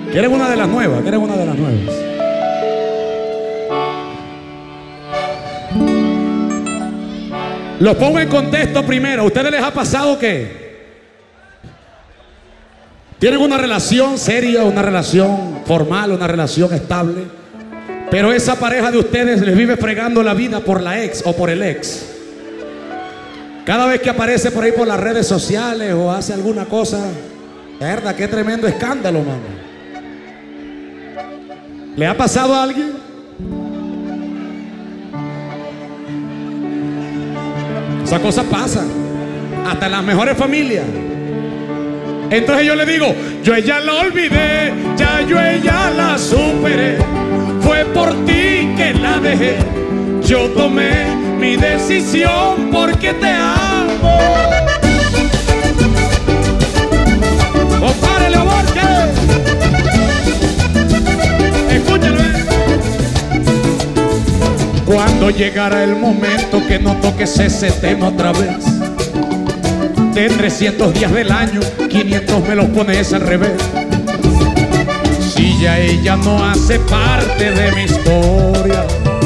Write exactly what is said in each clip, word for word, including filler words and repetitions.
¿Quieren una de las nuevas? ¿Quieren una de las nuevas? Los pongo en contexto primero. ¿A ustedes les ha pasado que tienen una relación seria, una relación formal, una relación estable, pero esa pareja de ustedes les vive fregando la vida por la ex o por el ex? Cada vez que aparece por ahí por las redes sociales o hace alguna cosa, verdad, qué tremendo escándalo, mano. ¿Le ha pasado a alguien? Esa cosa pasa hasta en las mejores familias. Entonces yo le digo, yo ella la olvidé, ya yo ella la superé, fue por ti que la dejé, yo tomé mi decisión porque te amo. ¡Compárele, Borges! Escúchalo, ¿eh? Cuando llegará el momento que no toques ese tema otra vez, de trescientos días del año, quinientos me los pones al revés. Si ya ella no hace parte de mi historia,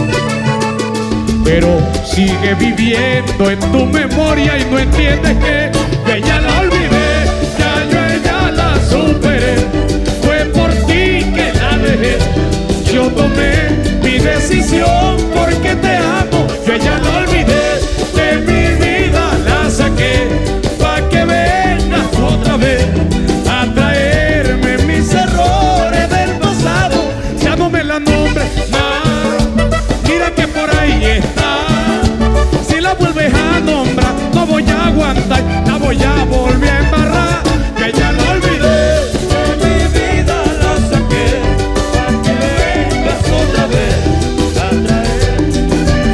pero sigue viviendo en tu memoria y no entiendes que yo ella la olvidé, ya yo ella la superé, fue por ti que la dejé, yo tomé mi decisión porque te amo, yo ella la olvidé, de mi vida la saqué, pa' que vengas otra vez a traerme mis errores del pasado, ya no me la nombres más, mira que por ahí está, si la vuelves a nombrar no voy a aguantar, la voy a volver a embarrar, que ya la olvidé, de mi vida la saqué, pa' que vengas otra vez a traerme,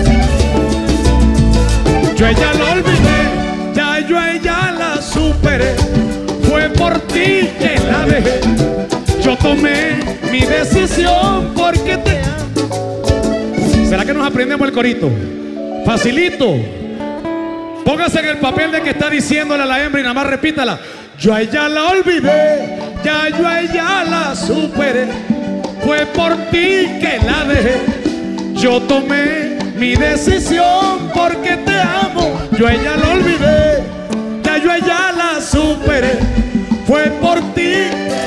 yo ella la olvidé, ya yo a ella la superé, fue por ti que la dejé, yo tomé mi decisión porque te amo. ¿Será que nos aprendemos el corito? Facilito. Póngase en el papel de que está diciéndole a la hembra y nada más repítala. Yo a ella la olvidé, ya yo a ella la superé, fue por ti que la dejé, yo tomé mi decisión porque te amo, yo a ella la olvidé, ya yo a ella la superé, fue por ti,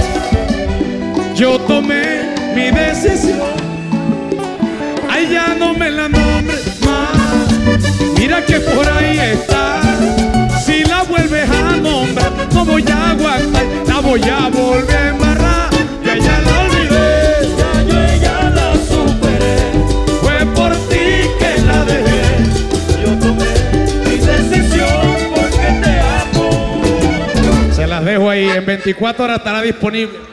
yo tomé mi decisión. Ay, ya no me la nombres más, mira que por ahí está, si la vuelves a nombrar no voy a aguantar, la voy a volver a embarrar, yo a ella la olvidé, ya yo a ella la superé, fue por ti que la dejé, yo tomé mi decisión porque te amo. Se las dejo ahí, en veinticuatro horas estará disponible.